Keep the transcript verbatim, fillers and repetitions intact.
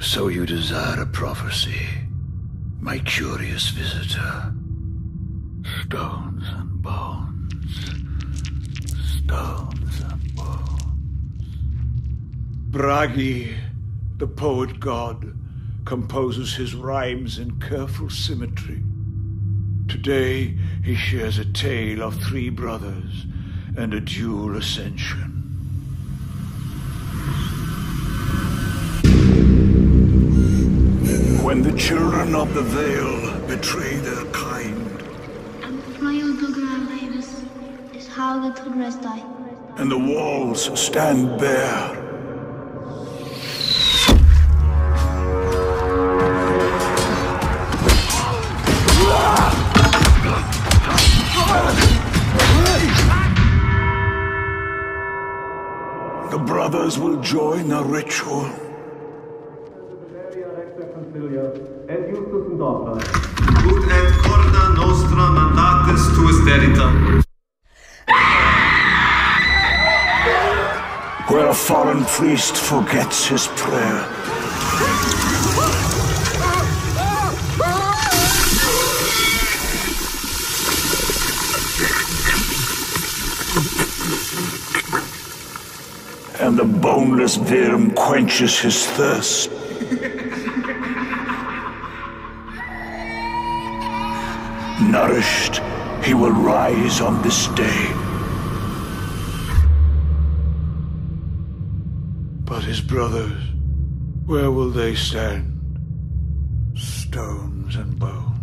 So you desire a prophecy, my curious visitor. Stones and bones. Stones and bones. Bragi, the poet god, composes his rhymes in careful symmetry. Today, he shares a tale of three brothers and a dual ascension. When the children of the Vale betray their kind, and frail Ragnar lives is how the children die, and the walls stand bare, the brothers will join a ritual. Ut et corda nostra mandatis tuus derita. Where a foreign priest forgets his prayer. And the boneless Virm quenches his thirst. Nourished, he will rise on this day. But his brothers, where will they stand? Stones and bones.